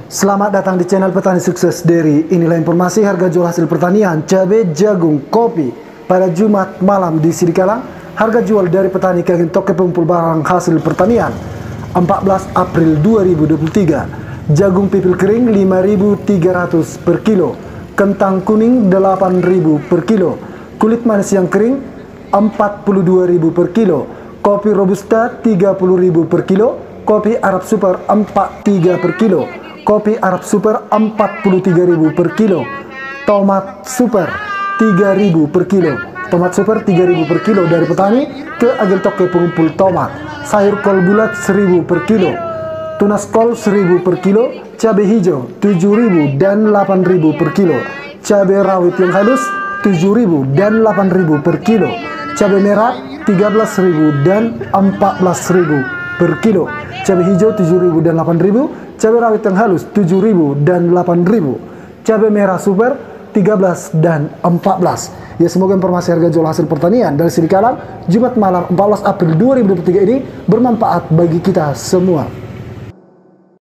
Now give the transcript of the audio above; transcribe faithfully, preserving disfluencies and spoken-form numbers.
Selamat datang di channel Petani Sukses Dairy. Inilah informasi harga jual hasil pertanian cabai, jagung, kopi pada Jumat malam di Sidikalang. Harga jual dari petani ke agen toko pengumpul barang hasil pertanian empat belas April dua ribu dua puluh tiga. Jagung pipil kering lima ribu tiga ratus per kilo, kentang kuning delapan ribu per kilo, kulit manis yang kering empat puluh dua ribu per kilo, kopi robusta tiga puluh ribu per kilo, kopi Arab Super empat puluh tiga per kilo, kopi Arab Super empat puluh tiga ribu per kilo, tomat super tiga ribu per kilo, tomat super tiga ribu per kilo dari petani ke agen toko pengumpul tomat. Sayur kol bulat seribu per kilo, tunas kol seribu per kilo, cabai hijau tujuh ribu dan delapan ribu per kilo, cabai rawit yang halus tujuh ribu dan delapan ribu per kilo, cabai merah tiga belas ribu dan empat belas ribu per kilo, cabai hijau tujuh ribu dan delapan ribu, cabai rawit yang halus tujuh ribu dan delapan ribu, cabai merah super tiga belas dan empat belas. Ya, semoga informasi harga jual hasil pertanian dari Sidikalang Jumat malam empat belas April dua ribu dua puluh tiga ini bermanfaat bagi kita semua.